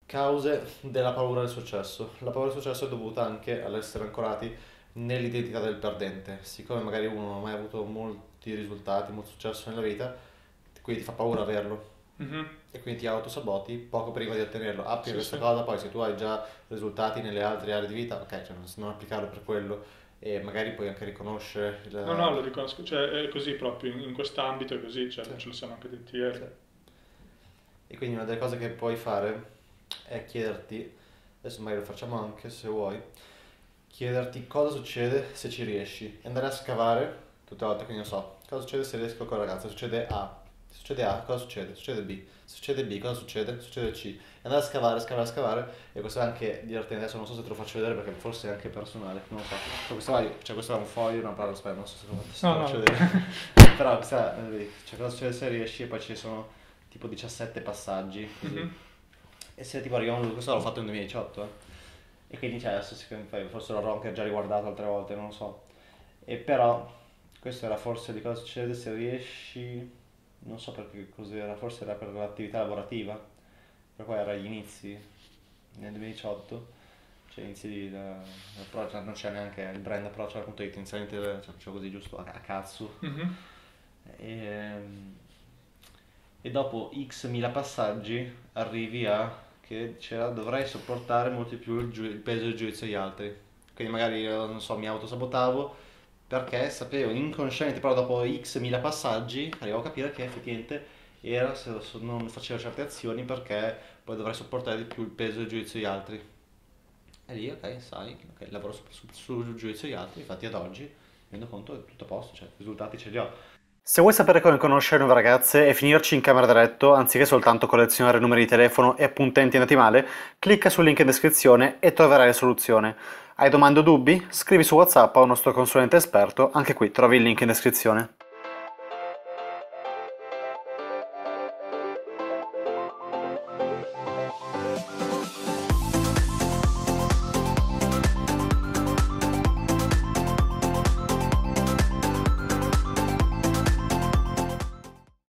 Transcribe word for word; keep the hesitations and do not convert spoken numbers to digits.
Cause della paura del successo. La paura del successo è dovuta anche all'essere ancorati nell'identità del perdente. Siccome magari uno non ha mai avuto molti risultati, molto successo nella vita, quindi ti fa paura averlo. Mhm. E quindi ti autosaboti poco prima di ottenerlo. Applica Sì, questa sì. cosa, poi se tu hai già risultati nelle altre aree di vita, ok, cioè non, non applicarlo per quello e magari puoi anche riconoscere No, no, il... lo riconosco, cioè è così proprio, in, in quest'ambito è così, cioè, Sì, ce lo siamo anche detti sì. ieri. E quindi una delle cose che puoi fare è chiederti, adesso magari lo facciamo anche se vuoi, chiederti cosa succede se ci riesci. E andare a scavare tutte le volte, quindi non so, cosa succede se riesco con la ragazza, succede A. Se succede A, cosa succede? Succede B. Se succede B, cosa succede? Succede C. E andare a scavare, scavare, scavare, e questo è anche divertente. Adesso non so se te lo faccio vedere perché forse è anche personale, non lo so. Però questo, vai, cioè, questo è un foglio, una parola, aspetta, non so se te lo se te No, lo faccio no, vedere. Però questa, è, vedi, cioè cosa succede se riesci e poi ci sono tipo diciassette passaggi, così. mhm. E se tipo arriviamo, questo l'ho fatto nel duemiladiciotto, eh. E quindi cioè, adesso secondo me, forse l'avrò anche già riguardato altre volte, non lo so. E però, questo era forse di cosa succede se riesci, non so perché cos'era, forse era per l'attività lavorativa, per qua era agli inizi, nel duemiladiciotto, cioè inizi di, da, da project, non c'è neanche il brand approccio punto it, inizialmente cioè, cioè così giusto a, a cazzo. Mhm. E, e dopo x mila passaggi arrivi a che diceva dovrai sopportare molto di più il, giu- il peso del giudizio degli altri. Quindi magari, eh, non so, mi autosabotavo perché sapevo inconsciamente, però dopo x mila passaggi arrivavo a capire che effettivamente era se se non facevo certe azioni perché poi dovrei sopportare di più il peso del giudizio degli altri. E lì, ok, sai, ok, lavoro su- su- sul giudizio degli altri, infatti ad oggi mi rendo conto che è tutto a posto, cioè i risultati ce li ho. Se vuoi sapere come conoscere nuove ragazze e finirci in camera da letto, anziché soltanto collezionare numeri di telefono e appuntamenti andati male, clicca sul link in descrizione e troverai la soluzione. Hai domande o dubbi? Scrivi su WhatsApp al nostro consulente esperto, anche qui trovi il link in descrizione.